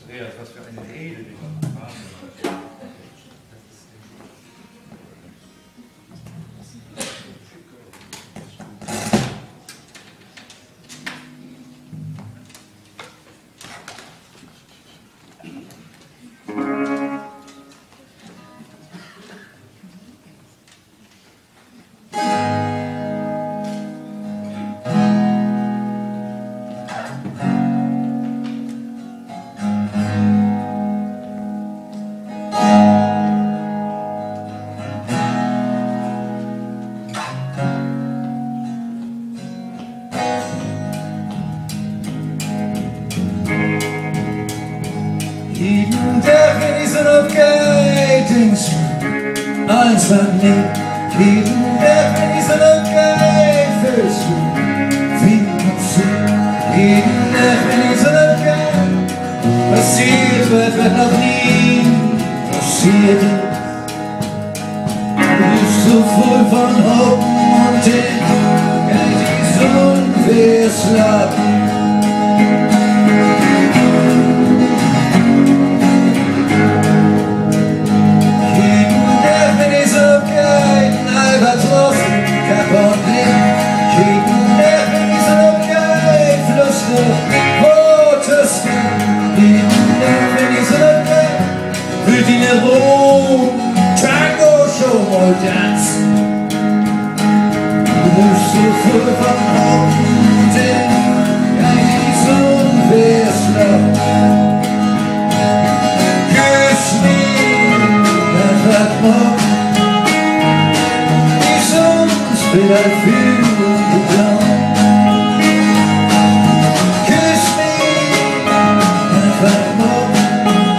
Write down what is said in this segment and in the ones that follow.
Andreas, was für eine Rede, die man haben. Hidden definition of guidance, uncertainty. Hidden definition of guidance, frequency. Hidden definition of guidance, passiert wird noch nie passiert ist. Du bist so voll von Hoffen und Denken, ja, die Sonne wird Tango show or dance. Du bist so voll von Hoffnung, kein Sonne wird küss mich, dann wird morgen die Sonne wieder viel blau. Küss mich, dann wird morgen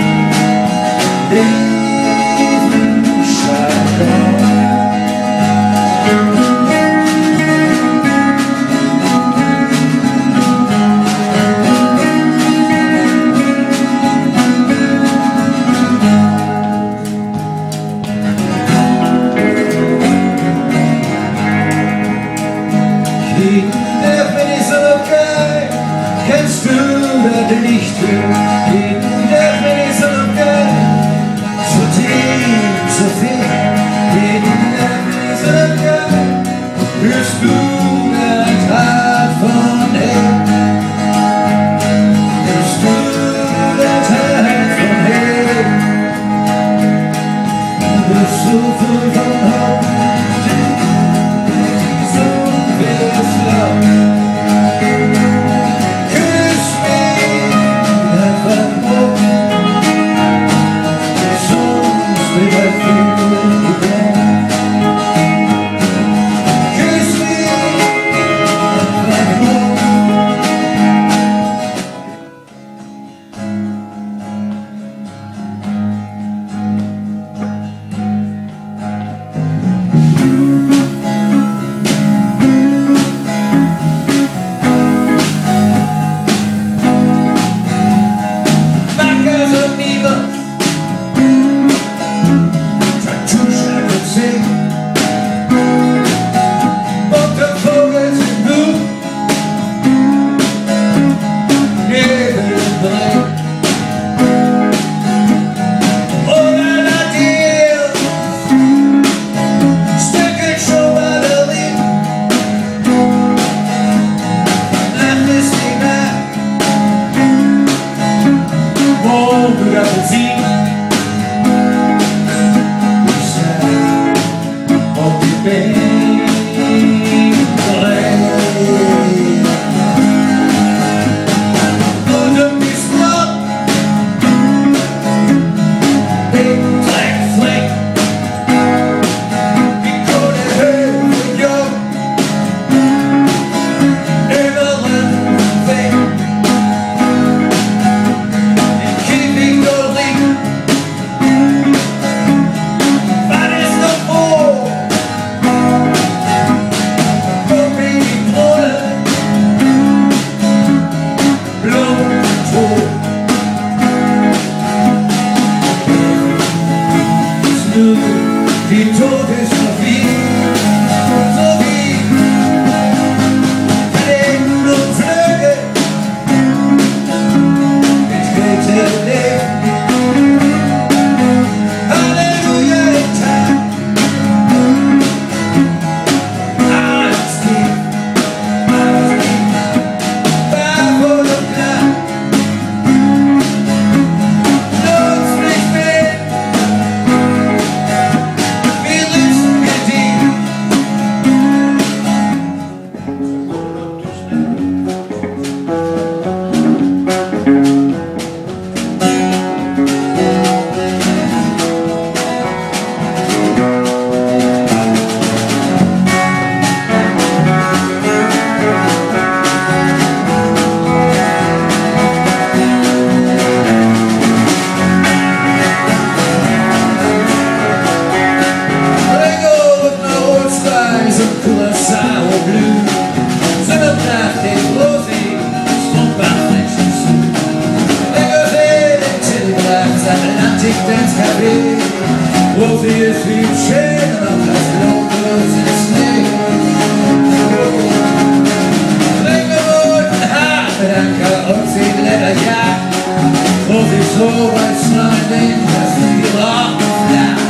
kennst du, wer du nicht hört? Jeden Nerven ist okay, zu tief, zu viel. Jeden Nerven ist okay, hörst du den Tag von hier? Hörst du den Tag von hier? Du bist so voll von Hoffnung, so wirst laut. Keeping your lead. Nacht ins Café, wo sie ist wie schön und das Lotus ist nicht. Lange roten Haar mit Anker und sie Lederjagd, wo sie so weit schneiden, dass sie die Rauch flacht.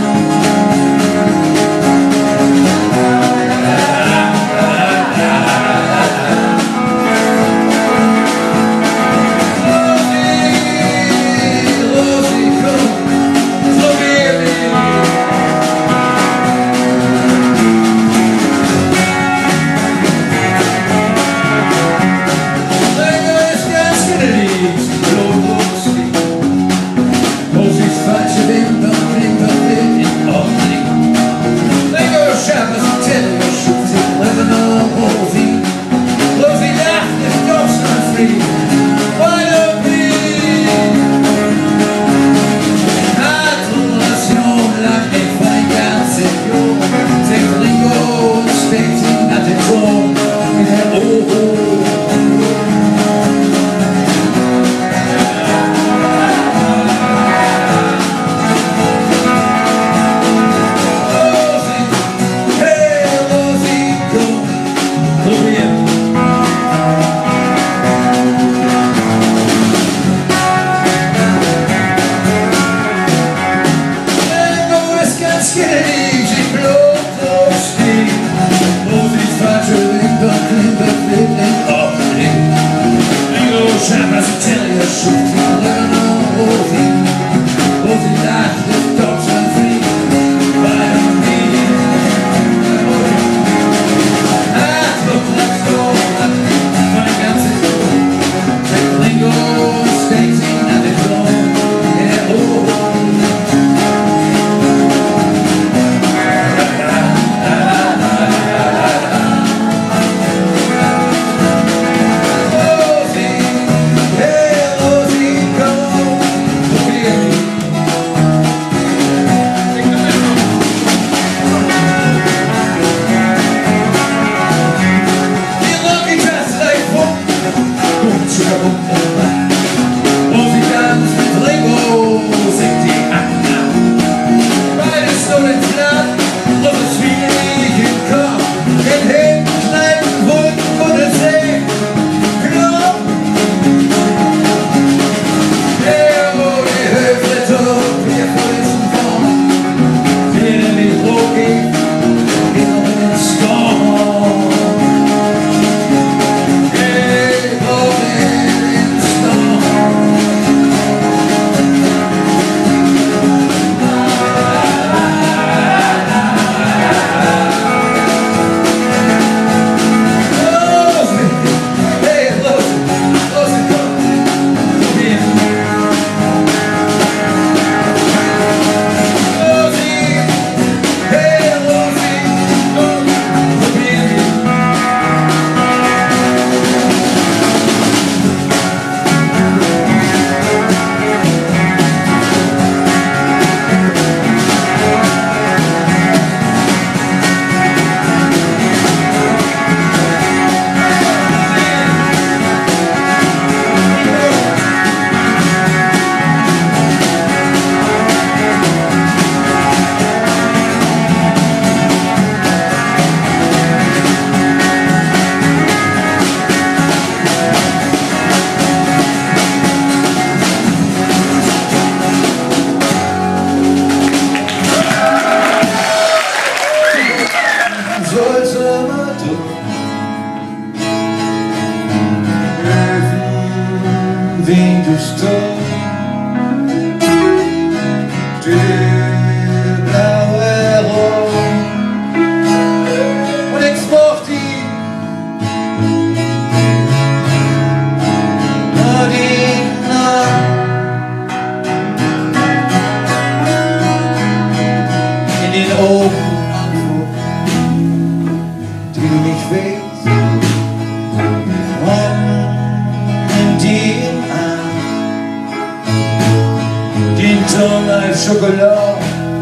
Chocolat,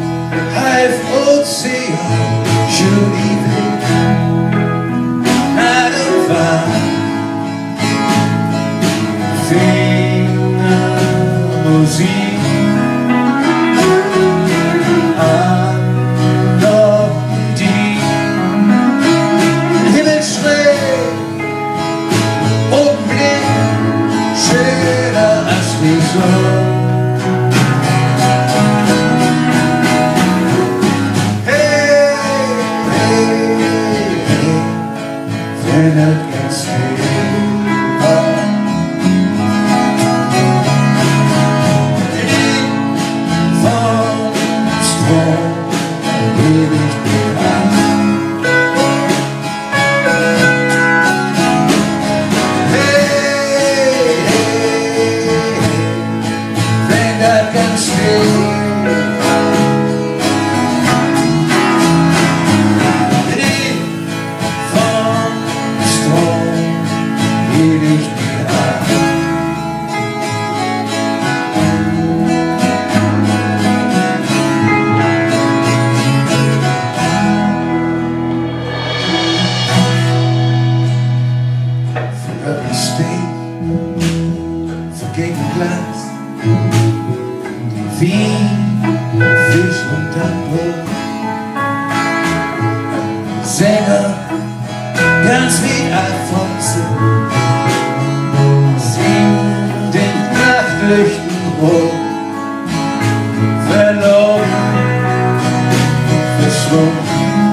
half Ozean, Julie naar de vaan. Fingermusik, Sonne. Hey, hey, hey, wenn er ganz still war. Vom Strom will ich mir an. Ganz still vom Strom will ich mir an. Forever stay, vergegen Glas, wie Fisch unterm Brot. Sänger, ganz wie Alfonso, singen den Nachtlüchten rot. Verloren, verschwunden.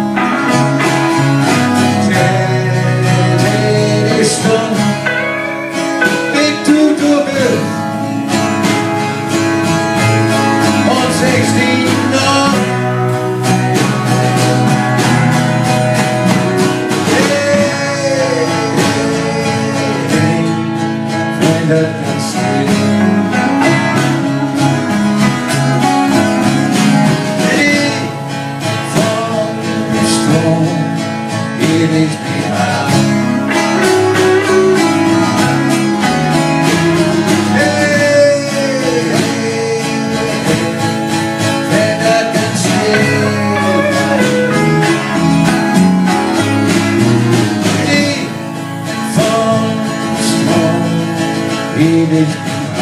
Die Stunde, wie du bist. 16 noch. Hey, wenn das ganz still. Hey, vom Strom will ich mir an. Will ich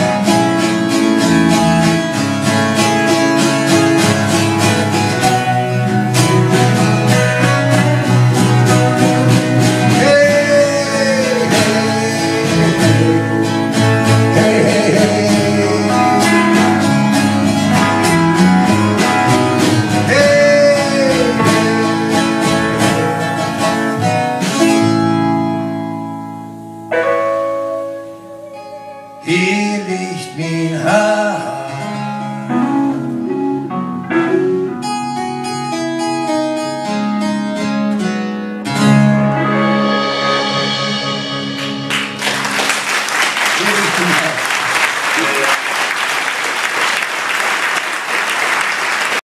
hier liegt mein Haar. Hier liegt mein Haar.